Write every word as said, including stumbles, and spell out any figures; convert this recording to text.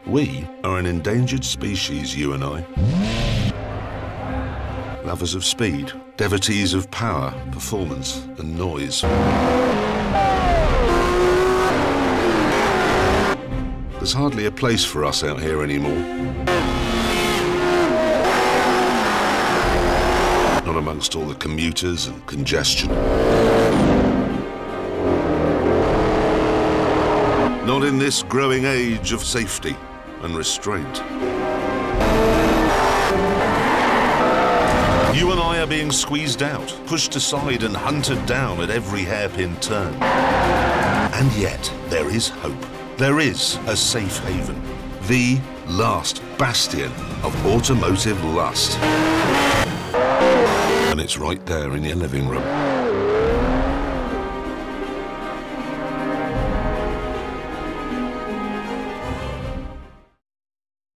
We are an endangered species, you and I. Lovers of speed, devotees of power, performance and noise. There's hardly a place for us out here anymore. Not amongst all the commuters and congestion. Not in this growing age of safety and restraint. You and I are being squeezed out, pushed aside and hunted down at every hairpin turn. And yet, there is hope. There is a safe haven. The last bastion of automotive lust. And it's right there in your living room.